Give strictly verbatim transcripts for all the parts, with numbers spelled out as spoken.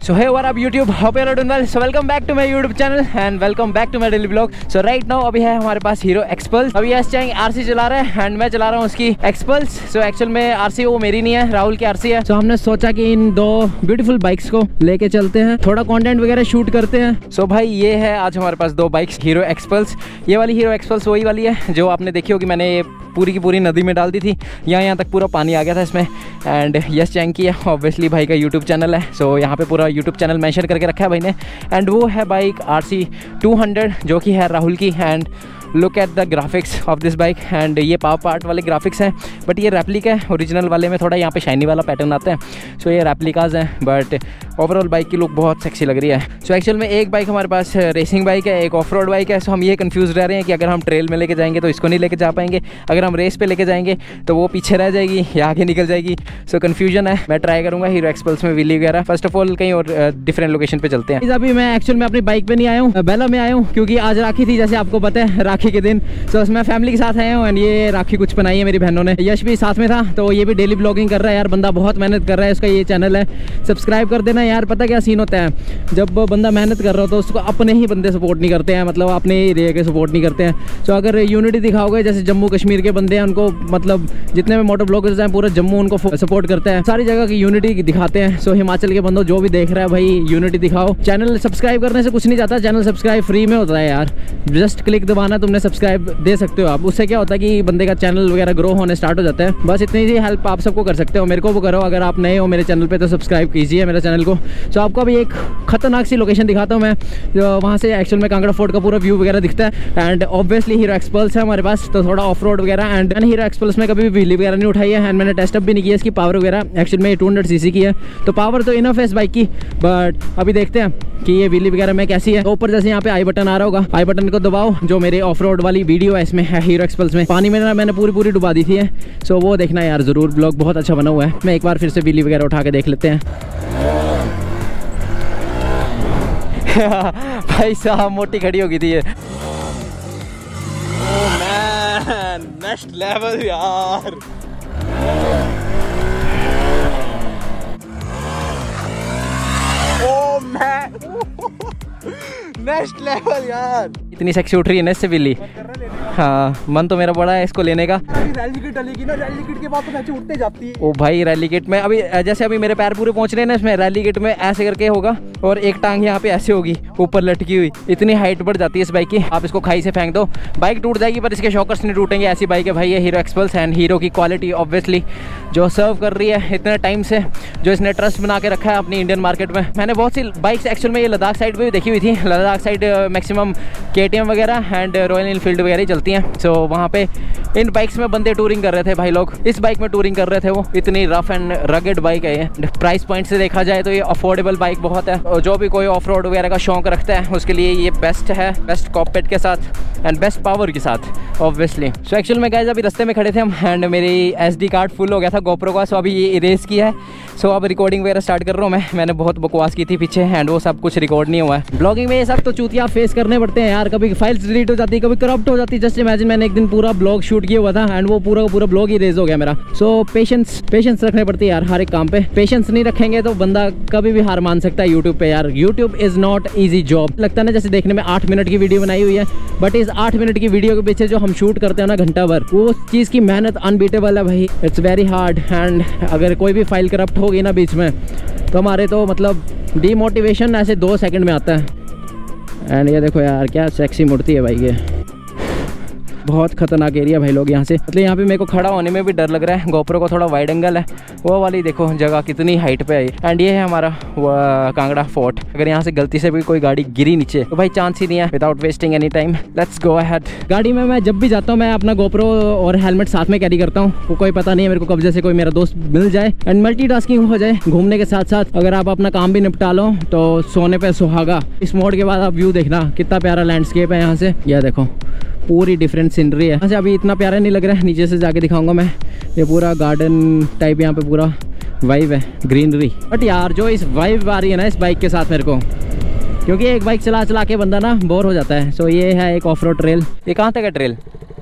So hey, what up YouTube? Hope you're doing well. So welcome back to my YouTube channel and welcome back to my daily vlog. So right now अभी है हमारे पास Hero Xpulse. अभी Yash Chang RC चला रहा है and मैं चला रहा हूँ उसकी एक्सपल्स। सो एक्चुअल में आरसी वो मेरी नहीं है, राहुल की आरसी है। सो so, हमने सोचा कि इन दो ब्यूटीफुल बाइक्स को लेके चलते हैं, थोड़ा कंटेंट वगैरह शूट करते हैं। सो so, भाई ये है आज हमारे पास दो बाइक्स हीरो एक्सपल्स। ये वाली हीरो एक्सपल्स वही वाली है जो आपने देखी होगी, मैंने पूरी की पूरी नदी में डाल दी थी। यहाँ यहाँ तक पूरा पानी आ गया था इसमें। एंड यस चैंग की है, ऑब्वियसली भाई का यूट्यूब चैनल है। सो so, यहाँ पे पूरा यूट्यूब चैनल मेंशन करके रखा है भाई ने। एंड वो है bike R C two hundred जो कि है राहुल की। And look at the graphics of this bike. And ये पावर पार्ट वाले ग्राफिक्स हैं, बट ये रेप्लिका है। ओरिजिनल वाले में थोड़ा यहाँ पे शाइनी वाला पैटर्न आता है। सो so, ये रेप्लिकाज हैं, बट ओवरऑल बाइक की लुक बहुत सेक्सी लग रही है। सो so, एक्चुअल में एक बाइक हमारे पास रेसिंग बाइक है, एक ऑफ रोड बाइक है। सो so, हम ये कंफ्यूज रह रहे हैं कि अगर हम ट्रेल में लेके जाएंगे तो इसको नहीं लेके जा पाएंगे, अगर हम रेस पे लेके जाएंगे तो वो पीछे रह जाएगी या आगे निकल जाएगी। सो so, कन्फ्यूजन है। मैं ट्राई करूँगा हीरो एक्सपल्स में व्हीली वगैरह। फर्स्ट ऑफ ऑल कहीं और डिफरेंट लोकेशन पे चलते हैं। अभी मैं एक्चुअल में अपनी बाइक पे नहीं आया हूँ, बेला में आया हूँ क्योंकि आज राखी थी, जैसे आपको पता है राखी के दिन। सो so, मैं फैमिली के साथ आया हूँ एंड ये राखी कुछ बनाई है मेरी बहनों ने। यश भी साथ में था, तो ये भी डेली ब्लॉगिंग कर रहा है यार। बंदा बहुत मेहनत कर रहा है, उसका ये चैनल है, सब्सक्राइब कर देना यार। पता क्या सीन होता है, जब बंदा मेहनत कर रहा हो तो उसको अपने ही बंदे सपोर्ट नहीं करते हैं, मतलब अपने ही एरिया के सपोर्ट नहीं करते हैं। सो so, अगर यूनिटी दिखाओगे, जैसे जम्मू कश्मीर के बंदे हैं उनको, मतलब जितने में मोटो ब्लॉगर्स हैं पूरा जम्मू उनको सपोर्ट करता है, सारी जगह की यूनिटी दिखाते हैं। सो so, हिमाचल के बंदों जो भी देख रहा है भाई यूनिटी दिखाओ। चैनल सब्सक्राइब करने से कुछ नहीं जाता, चैनल सब्सक्राइब फ्री में होता है यार। जस्ट क्लिक दबाना, तुमने सब्सक्राइब दे सकते हो आप। उससे क्या होता है कि बंदे का चैनल वगैरह ग्रो होने स्टार्ट हो जाता है। बस इतनी सी हेल्प आप सबको कर सकते हो, मेरे को वो करो। अगर आप नए हो मेरे चैनल पे तो सब्सक्राइब कीजिए मेरे चैनल को। सो आपको अभी एक खतरनाक सी लोकेशन दिखाता हूँ मैं, वहाँ से एक्चुअल में कांगड़ा फोर्ट का पूरा व्यू वगैरह दिखता है। एंड ऑब्वियसली हीरो एक्सपल्स है हमारे पास, तो थोड़ा ऑफ रोड वगैरह। एंड हीरो एक्सपल्स में कभी भी व्हीली वगैरह नहीं उठाई है एंड मैंने टेस्ट अप भी नहीं किया इसकी पावर वगैरह। एक्चुअल में टू हंड्रेड सीसी की है, तो पावर तो इनफ है इस बाइक की, बट अभी देखते हैं कि ये व्हीली वगैरह में कैसी है। तो ऊपर जैसे यहाँ पे आई बटन आ रहा होगा, आई बटन को दबाओ। जो मेरे ऑफ रोड वाली वीडियो है इसमें है हीरो एक्सपल्स में, पानी में ना मैंने पूरी पूरी डुबा दी थी है। सो वो देखना यार जरूर, ब्लॉग बहुत अच्छा बना हुआ है। मैं एक बार फिर से व्हीली वगैरह उठा के देख लेते हैं। भाई साहब मोटी खड़ी हो गई थी ये। नेक्स्ट लेवल यार। ओ मैन नेक्स्ट लेवल यार। इतनी सेक्सी उठ रही है ना इससे व्हीली। हाँ मन तो मेरा बड़ा है इसको लेने का। रैली किट डलेगी ना, रैली किट के बाद तो ऐसे उठते जाती है। ओ भाई रैली किट में अभी जैसे अभी मेरे पैर पूरे पहुंच रहे हैं ना, इसमें रैली किट में ऐसे करके होगा और एक टांग यहाँ पे ऐसे होगी ऊपर लटकी हुई। इतनी हाइट बढ़ जाती है इस बाइक की। आप इसको खाई से फेंक दो, बाइक टूट जाएगी पर इसके शॉकर्स नहीं टूटेंगे। ऐसी बाइक है भाई ये हीरो एक्सपल्स। एंड हीरो की क्वालिटी ऑब्वियसली जो सर्व कर रही है इतने टाइम से, जो इसने ट्रस्ट बना के रखा है अपनी इंडियन मार्केट में। मैंने बहुत सी बाइक्स एक्चुअल में ये लद्दाख साइड पर भी देखी हुई थी। Ladakh side maximum K T M वगैरह एंड रॉयल एनफील्ड वगैरह ही चलती हैं। सो so, वहाँ पे इन बाइक्स में बंदे टूरिंग कर रहे थे भाई लोग, इस बाइक में टूरिंग कर रहे थे वो। इतनी रफ एंड रगेड बाइक है ये। प्राइस पॉइंट से देखा जाए तो ये अफोर्डेबल बाइक बहुत है, और जो भी कोई ऑफ रोड वगैरह का शौक रखता है उसके लिए ये बेस्ट है। बेस्ट कॉकपिट के साथ एंड बेस्ट पावर के साथ ऑब्वियसली। सो एक्चुअल में गाइस अभी रास्ते में खड़े थे हम एंड मेरी एस डी कार्ड फुल हो गया था गोप्रो का। सो अभी ये इरेज किया है। सो अब रिकॉर्डिंग वगैरह स्टार्ट कर रहा हूँ मैं। मैंने बहुत बकवास की थी पीछे एंड वो सब कुछ रिकॉर्ड नहीं हुआ है। ब्लॉगिंग में ये सब तो चूतिया फेस करने पड़ते हैं यार। कभी फाइल्स डिलीट हो जाती है, कभी करप्ट हो जाती है। जस्ट इमेजिन मैंने एक दिन पूरा ब्लॉग शूट किया हुआ था एंड वो पूरा पूरा ब्लॉग ही रेज हो गया मेरा। सो पेशेंस पेशेंस रखने पड़ती है यार हर एक काम पे। पेशेंस नहीं रखेंगे तो बंदा कभी भी हार मान सकता है यूट्यूब पे यार। YouTube is not easy job. लगता है ना जैसे देखने में आठ मिनट की वीडियो बनाई हुई है, बट इस आठ मिनट की वीडियो के पीछे जो हम शूट करते हैं ना घंटा भर, वो चीज़ की मेहनत अनबीटेबल है भाई। It's very hard. एंड अगर कोई भी फाइल करप्ट होगी ना बीच में तो हमारे तो मतलब डीमोटिवेशन ऐसे दो सेकंड में आता है। एंड ये देखो यार क्या सेक्सी मूर्ति है भाई ये। बहुत खतरनाक एरिया भाई लोग यहाँ से, मतलब यहाँ पे मेरे को खड़ा होने में भी डर लग रहा है। गोप्रो को थोड़ा वाइड एंगल है, वो वाली देखो जगह कितनी हाइट पे है। एंड ये है हमारा कांगड़ा फोर्ट। अगर यहाँ से गलती से भी कोई गाड़ी गिरी नीचे तो भाई चांस ही नहीं है। Without wasting any time let's go ahead. गाड़ी में मैं जब भी जाता हूँ मैं अपना गोप्रो और हेलमेट साथ में कैरी करता हूँ। वो कोई पता नहीं है मेरे को कब जैसे कोई मेरा दोस्त मिल जाए एंड मल्टीटास्किंग हो जाए। घूमने के साथ साथ अगर आप अपना काम भी निपटा लो तो सोने पे सुहागा। इस मोड के बाद आप व्यू देखना कितना प्यारा लैंडस्केप है यहाँ से। यह देखो पूरी डिफरेंट सीनरी है। अच्छा अभी इतना प्यारा नहीं लग रहा है, नीचे से जाके दिखाऊंगा मैं। ये पूरा गार्डन टाइप यहाँ पे पूरा वाइब है, ग्रीनरी। बट यार जो इस वाइब आ रही है ना इस बाइक के साथ मेरे को, क्योंकि एक बाइक चला चला के बंदा ना बोर हो जाता है। सो ये है एक ऑफ रोड ट्रेल। ये कहाँ तक है ट्रेल?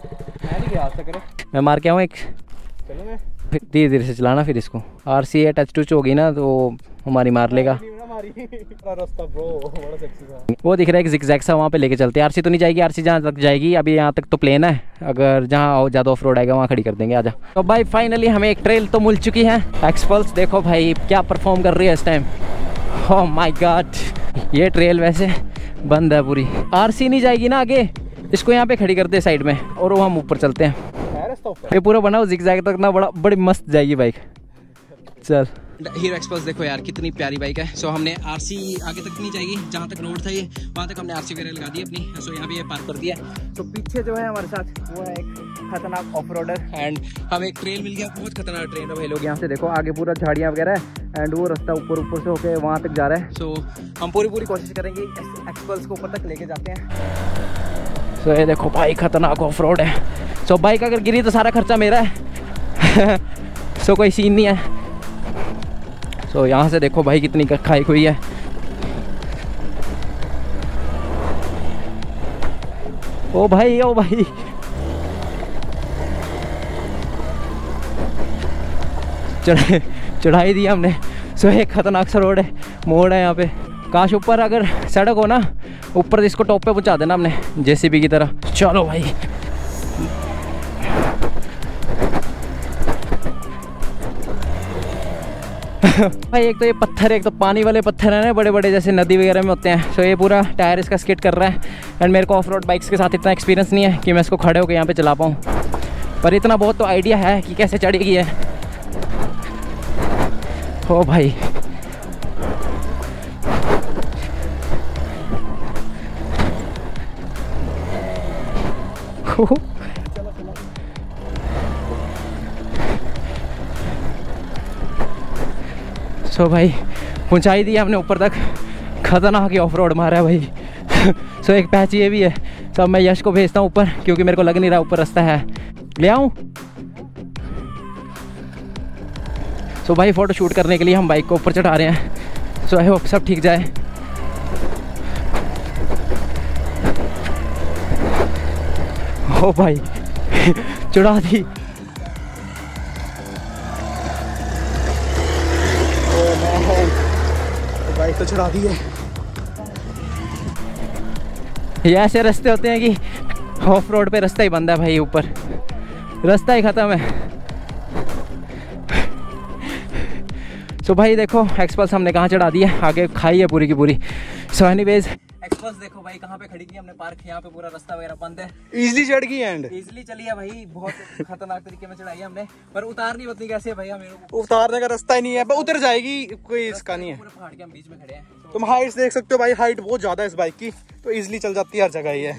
मैं मार के आऊँ एक, धीरे धीरे से चलाना। फिर इसको आर सी है टच टच होगी ना तो हमारी मार लेगा। हमारी रास्ता ब्रो बड़ा सेक्सी था। वो दिख रहा है कि जिगजैग सा, वहाँ पे लेके चलते हैं। आरसी तो नहीं जाएगी, आरसी जहाँ तक जाएगी अभी यहाँ तक तो प्लेन है, अगर जहाँ ज़्यादा ऑफ रोड आएगा वहाँ खड़ी कर देंगे। आजा। तो भाई फाइनली हमें एक ट्रेल तो मिल चुकी है। एक्सपल्स देखो भाई क्या परफॉर्म कर रही है इस टाइम। ओह माय गॉड, ये ट्रेल वैसे बंद है पूरी। आरसी नहीं जाएगी ना आगे, इसको यहाँ पे खड़ी करते हैं साइड में और वो हम ऊपर चलते हैं। ये पूरा बनाओ जिगजैग तक ना, बड़ा बड़ी मस्त जाएगी बाइक। चल हीरो एक्सपल्स देखो यार कितनी प्यारी बाइक है। सो हमने आरसी आगे तक नहीं जाएगी, जहाँ तक रोड था ये वहाँ तक हमने आरसी वगैरह लगा दी अपनी। सो यहाँ पे ये पार्क कर दिया। सो पीछे जो है हमारे साथ वो है एक खतरनाक ऑफ रोडर एंड हमें एक ट्रेल मिल गया, बहुत खतरनाक ट्रेन है भाई लोग। यहाँ से देखो आगे पूरा झाड़ियाँ वगैरह है एंड वो रास्ता ऊपर ऊपर से होके वहाँ तक जा रहा है। सो हम पूरी पूरी कोशिश करेंगे एक्सपल्स को ऊपर तक लेके जाते हैं। सो ये देखो भाई खतरनाक ऑफ रोड है। सो बाइक अगर गिरी तो सारा खर्चा मेरा है। सो कोई सीन नहीं है। तो so, यहाँ से देखो भाई कितनी खाई हुई है। ओ भाई ओ भाई चढ़ाई चढ़ाई दी हमने। सो so, एक खतरनाक सा रोड है, मोड़ है यहाँ पे। काश ऊपर अगर सड़क हो ना, ऊपर इसको टॉप पे पहुँचा देना हमने जेसीबी की तरह। चलो भाई भाई एक तो ये पत्थर, एक तो पानी वाले पत्थर है ना बड़े बड़े, जैसे नदी वगैरह में होते हैं। सो ये पूरा टायर इसका स्किड कर रहा है एंड मेरे को ऑफ रोड बाइक्स के साथ इतना एक्सपीरियंस नहीं है कि मैं इसको खड़े होकर यहाँ पे चला पाऊँ, पर इतना बहुत तो आइडिया है कि कैसे चढ़ेगी है। ओ भाई सो so भाई पहुंचाई दी हमने ऊपर तक। खतरनाक ही ऑफ रोड मारा है भाई। सो so एक पैच ये भी है। सब so मैं यश को भेजता हूँ ऊपर क्योंकि मेरे को लग नहीं रहा ऊपर रास्ता है। ले आऊँ? सो so भाई फ़ोटो शूट करने के लिए हम बाइक को ऊपर चढ़ा रहे हैं। सो आई होप सब ठीक जाए। ओ भाई चढ़ा दी। बाइक तो चढ़ा दी है। ये ऐसे रास्ते होते हैं कि ऑफ रोड पे रास्ता ही बंद है भाई, ऊपर रास्ता ही ख़त्म है। सो भाई देखो एक्सपल्स हमने कहाँ चढ़ा दी है, आगे खाई है पूरी की पूरी। सो एनीवेज एक्सपल्स देखो भाई कहाँ पे खड़ी की हमने पार्क, यहाँ पे पूरा रास्ता वगैरह बंद है। इजली चढ़ गई एंड इजली चली है भाई, बहुत खतरनाक तरीके में चढ़ाई है हमने, पर उतारनी पता नहीं कैसे है भैया। मेरे को उतारने का रास्ता ही नहीं है, उतर जाएगी, कोई इसका नहीं है। पूरे पहाड़ के हम बीच में खड़े हैं। तुम हाइट देख सकते हो भाई, हाइट बहुत ज्यादा है इस बाइक की, तो इजली चल जाती है हर जगह ही है।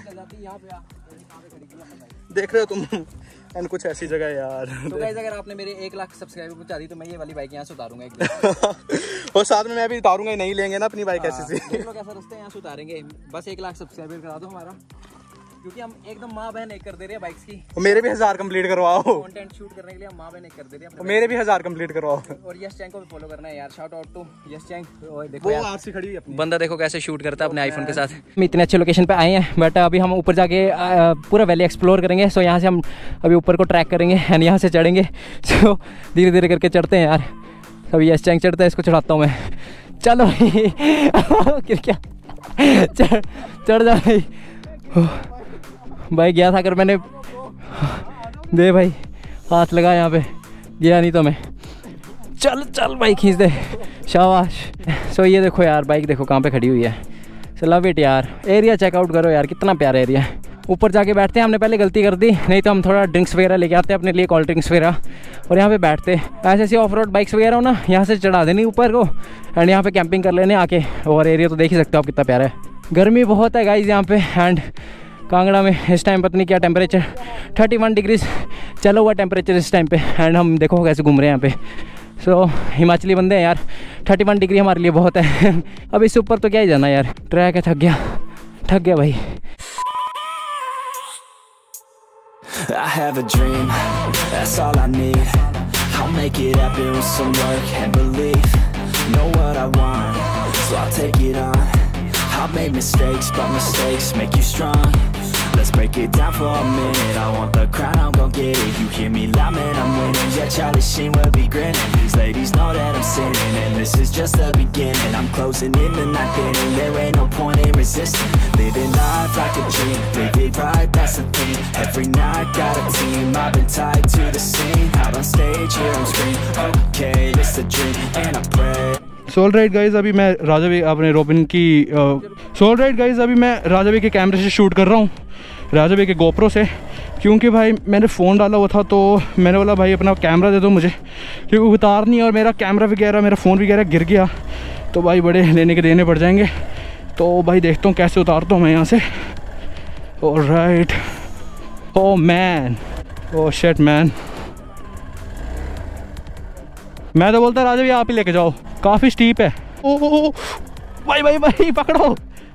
देख रहे हो तुम एंड कुछ ऐसी जगह है यार। तो गाइस अगर आपने मेरे एक लाख सब्सक्राइबर पहुंचा दी तो मैं ये वाली बाइक यहाँ से उतारूंगा एक और साथ में मैं भी उतारूंगा ही, नहीं लेंगे ना अपनी बाइक ऐसी सी। देख लो कैसा रास्ता यहाँ से उतारेंगे। बस एक लाख सब्सक्राइबर करा दो हमारा, क्योंकि हम एकदम माँ बहन एक कर दे रहे हैं बाइक्स की। और मेरे भी हजार कंप्लीट करवाओ, कंटेंट शूट करने के लिए हम माँ बहन एक कर दे रहे हैं। और मेरे भी हजार कंप्लीट करवाओ। और यश चैंग को भी फॉलो करना है यार, shout out to Yash Chang. देखो वो आरसी खड़ी है अपनी, बंदा देखो कैसे शूट करता है अपने आईफोन के साथ। हम इतने अच्छे लोकेशन पे आए हैं, बट अभी हम ऊपर जाके पूरा वैली एक्सप्लोर करेंगे। सो यहाँ से हम अभी ऊपर को ट्रैक करेंगे एंड यहाँ से चढ़ेंगे। सो धीरे धीरे करके चढ़ते हैं यार। अभी यश चैंग चढ़ता है, इसको चढ़ाता हूँ मैं। चलो भाई क्या चढ़ चढ़ जा भाई। भाई गया था अगर मैंने, दे भाई हाथ लगा यहाँ पे, गया नहीं तो मैं। चल चल भाई खींच दे, शाबाश। सो ये देखो यार बाइक देखो कहाँ पे खड़ी हुई है। सो लव इट यार, एरिया चेकआउट करो यार, कितना प्यारा एरिया है। ऊपर जाके बैठते हैं, हमने पहले गलती कर दी, नहीं तो हम थोड़ा ड्रिंक्स वगैरह लेके आते हैं अपने लिए, कोल्ड ड्रिंक्स वगैरह, और यहाँ पे बैठते। ऐसे ऐसी ऑफ रोड बाइक्स वगैरह हो ना, यहाँ से चढ़ा देनी ऊपर को एंड यहाँ पे कैंपिंग कर लेने आके। और एरिया तो देख ही सकते हो आप कितना प्यारा है। गर्मी बहुत है गाइज यहाँ पे एंड कांगड़ा में इस टाइम पता नहीं क्या टेम्परेचर, थर्टी वन डिग्रीज चला हुआ टेम्परेचर इस टाइम पे। एंड हम देखो कैसे घूम रहे हैं यहाँ पे। सो so, हिमाचली बंदे हैं यार, थर्टी वन डिग्री हमारे लिए बहुत है। अब इससे ऊपर तो क्या ही जाना यार, ट्रैक है, थक गया थक गया भाई। I have a dream, that's all I need. I'll make it happen with some work and belief. Know what I want, so I'll take it on. I've made mistakes, but mistakes make you strong. Let's break it down for a minute. I want the crown, I'm gon' get it. You hear me loud, man, I'm winning. Yeah, Charlie Sheen will be grinning. These ladies know that I'm sinning, and this is just the beginning. I'm closing in the ninth inning. There ain't no point in resisting. Living life like a dream, live it right, that's the thing. Every night got a team, I've been tied to the scene. Out on stage, here on screen. Okay, this a dream, and I pray. So all right guys, अभी मैं राजा भाई अपने robin की soul right guys अभी मैं राजा भाई के कैमरे से शूट कर रहा हूँ, राजा भाई के गोप्रो से, क्योंकि भाई मैंने फ़ोन डाला हुआ था तो मैंने बोला भाई अपना कैमरा दे दो मुझे, क्योंकि उतार नहीं और मेरा कैमरा वगैरह मेरा फ़ोन वगैरह गिर गया तो भाई बड़े लेने के देने पड़ जाएंगे। तो भाई देखता हूँ कैसे उतारता हूँ मैं यहाँ से। All right, oh man, oh shit man, मैं तो बोलता राजा भाई आप ही लेके जाओ, काफ़ी स्टीप है। ओ, ओ, ओ भाई भाई भाई पकड़ो।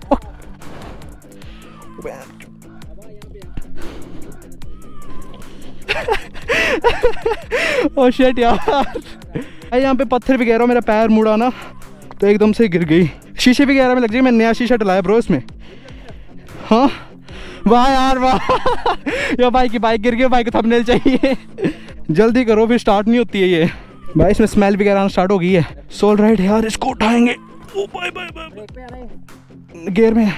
ओ शिट यार, यहाँ पे पत्थर वगैरह मेरा पैर मुड़ा ना तो एकदम से गिर गई, शीशे वगैरह में लग जाए। मैं नया शीशा डलाया ब्रो इसमें। हाँ वाह यार वाह ये भाई की बाइक गिर गई, बाइक को थंबनेल चाहिए। जल्दी करो फिर स्टार्ट नहीं होती है ये भाई, इसमें स्मेल वगैरह आना स्टार्ट हो गई है। सोल राइट यार, इसको उठाएंगे। Oh bye bye bye, gear में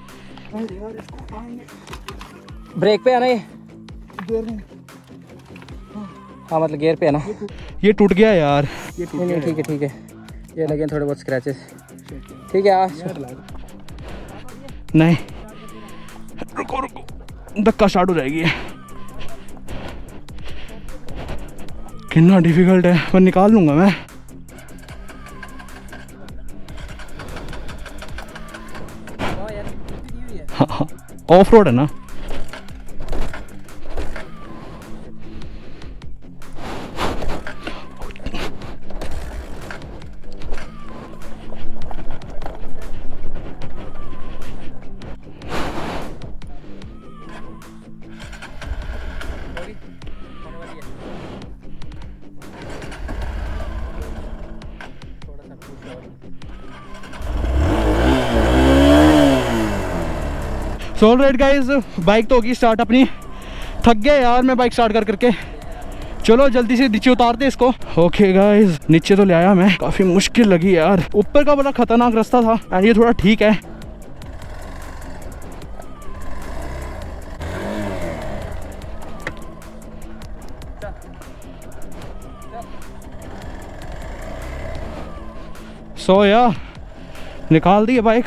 ब्रेक पे आना है, गियर में, हाँ मतलब गियर पे है ना। ये टूट गया यार, ये टूट नहीं ठीक है ठीक है, ये लगे थोड़े बहुत स्क्रैचेस, ठीक है आज नहीं, रुको रुको, धक्का स्टार्ट हो जाएगी। कितना डिफिकल्ट है, पर निकाल लूंगा मैं। हाँ हाँ ऑफ रोड है ना। सो राइट गाइस, बाइक तो होगी स्टार्ट अपनी, थक गया यार मैं बाइक स्टार्ट कर करके। चलो जल्दी से नीचे उतारते इसको। ओके गाइस, नीचे तो ले आया मैं, काफ़ी मुश्किल लगी यार, ऊपर का बड़ा खतरनाक रास्ता था एंड ये थोड़ा ठीक है। सो यार निकाल दी बाइक,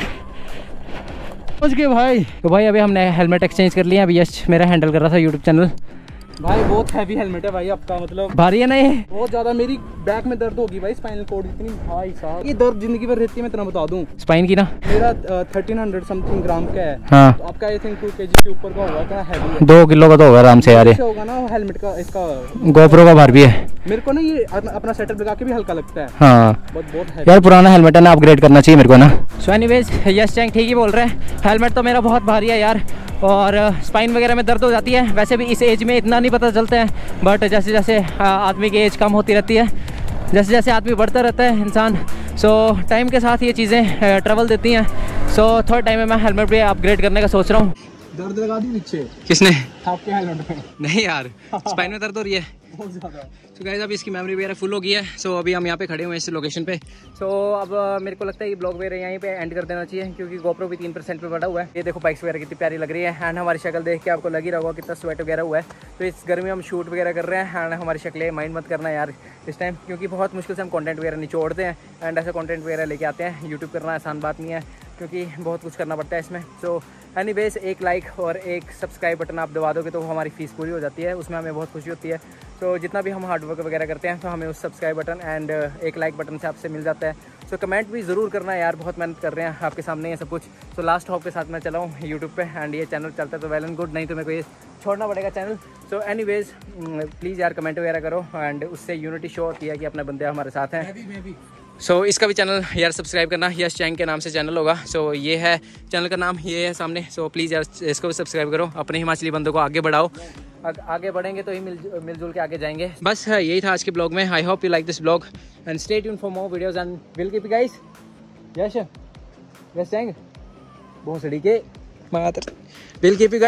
पहुंच गए भाई। तो भाई अभी हमने हेलमेट एक्सचेंज कर लिया। अभी यश मेरा हैंडल कर रहा था यूट्यूब चैनल। भाई बहुत हैवी हेलमेट है भाई आपका, मतलब भारी है ना ये बहुत ज्यादा। मेरी बैक में दर्द होगी भाई, स्पाइनल कॉर्ड इतनी, भाई साहब ये दर्द जिंदगी भर रहती है। मैं इतना बता दूं, स्पाइन की ना मेरा थर्टीन हंड्रेड समथिंग ग्राम का है। हाँ तो आपका आई थिंक टू के जी के ऊपर का होगा, क्या हैवी है। दो किलो का तो होगा आराम से यार, ये होगा ना हेलमेट का, इसका गोप्रो का भार भी है। मेरे को ना ये अपना सेटअप लगा के भी हल्का लगता है। हाँ बहुत बहुत हैवी यार, पुराना हेलमेट है ना, अपग्रेड करना चाहिए मेरे को ना। सो एनीवेज यश चैंग ठीक ही बोल रहे हैं, हेलमेट तो मेरा बहुत भारी है यार, और स्पाइन वगैरह में दर्द हो जाती है। वैसे भी इस एज में इतना नहीं पता चलता है, बट जैसे जैसे आदमी की एज कम होती रहती है, जैसे जैसे आदमी बढ़ता रहता है इंसान, सो टाइम के साथ ये चीज़ें ट्रबल देती हैं। सो थर्ड टाइम में मैं हेलमेट भी अपग्रेड करने का सोच रहा हूँ। दर्द लगा दी पीछे किसने? आपके हेलमेट में? नहीं यार, स्पाइन में दर्द हो रही है बहुत ज़्यादा। तो गाइस अभी इसकी मेमोरी वगैरह फुल हो गई है। सो so, अभी हम यहाँ पे खड़े हुए हैं इस लोकेशन पे। सो so, अब uh, मेरे को लगता है कि ब्लॉग वगैरह यहीं पे एंड कर देना चाहिए, क्योंकि गोप्रो भी तीन परसेंट पे बढ़ा हुआ है। ये देखो बाइक्स वगैरह कितनी प्यारी लग रही है, एंड हमारी शक्ल देख के आपको लग ही रहा होगा कितना स्वेट वगैरह हुआ है। तो इस गर्मी में हम शूट वगैरह कर रहे हैं, एंड हमारी शक्लें माइंड मत करना यार इस टाइम, क्योंकि बहुत मुश्किल से हम कंटेंट वगैरह निचोड़ते हैं एंड ऐसे कंटेंट वगैरह लेके आते हैं। यूट्यूब करना आसान बात नहीं है, क्योंकि बहुत कुछ करना पड़ता है इसमें। सो एनीवेज एक लाइक और एक सब्सक्राइब बटन आप दबा दोगे तो हमारी फीस पूरी हो जाती है, उसमें हमें बहुत खुशी होती है। सो जितना भी हम हार्ड वर्क वगैरह करते हैं तो हमें उस सब्सक्राइब बटन एंड एक लाइक बटन से आपसे मिल जाता है। सो कमेंट भी ज़रूर करना यार, बहुत मेहनत कर रहे हैं, आपके सामने ये सब कुछ। सो लास्ट हॉप के साथ मैं चला हूँ यूट्यूब पे, एंड ये चैनल चलता है तो वेल एंड गुड, नहीं तो मेरे को ये छोड़ना पड़ेगा चैनल। सो एनीवेज प्लीज़ यार कमेंट वगैरह करो, एंड उससे यूनिटी शो होती है कि अपने बंदे हमारे साथ हैं। सो so, इसका भी चैनल यार सब्सक्राइब करना, यश चैंग के नाम से चैनल होगा। सो so, ये है चैनल का नाम, ये है सामने। सो so, प्लीज़ यार इसको भी सब्सक्राइब करो, अपने हिमाचली बंदों को आगे बढ़ाओ। आ, आगे बढ़ेंगे तो ही मिल मिलजुल के आगे जाएंगे। बस यही था आज के ब्लॉग में। I hope you like this blog and stay tuned for more videos and will keep you guys. Yash Yash Chang बहुत सड़ी के मात्र विल कीप यू गाइस।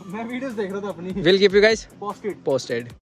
मैं वीडियोस देख रहा था अपनी। Will keep you guys posted posted.